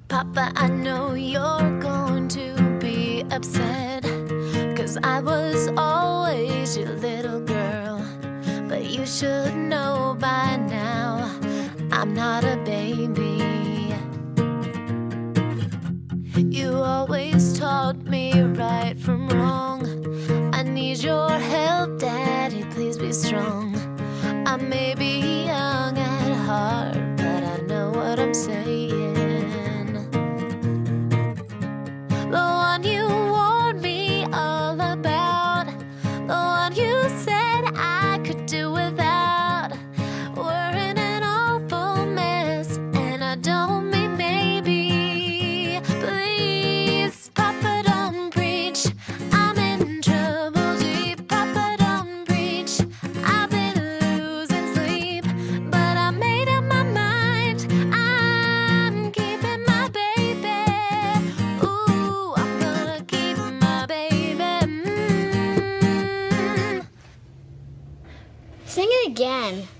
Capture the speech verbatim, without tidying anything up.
Papa, I know you're going to be upset, 'cause I was always your little girl. But you should know by now, I'm not a baby. You always taught me right from wrong. I need your help, Daddy, please be strong. I may be young at heart, but I know what I'm saying. The one you warned me all about, the one you said I could do without. We're in an awful mess, and I don't mean maybe. Please, Papa, don't preach, I'm in trouble deep. Papa, don't preach, I've been losing sleep. But I made up my mind, I'm keeping my baby. Ooh, I'm gonna keep my baby. Mm. Sing it again.